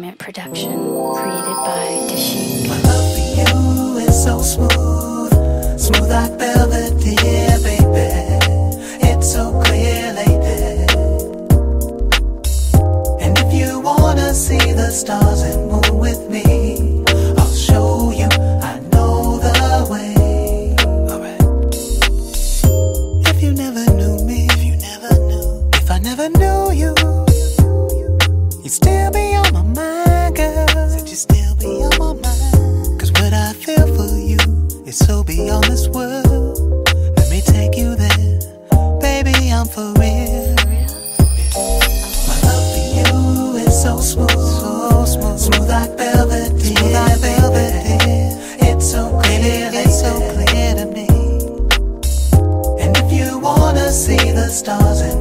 Planet production, created by Dashik. My love for you is so smooth, smooth like velvet, dear baby. It's so clear, lady. And if you wanna see the stars and moon with me, I'll show you, I know the way. Alright. If you never knew me, if I never knew you, you'd still be on my mind, girl. Said you'd still be on my mind. Cause what I feel for you is so beyond this world. Let me take you there, baby, I'm for real. My love for you is so smooth, smooth like velvet, dear baby. It's so clear to me. And if you wanna see the stars and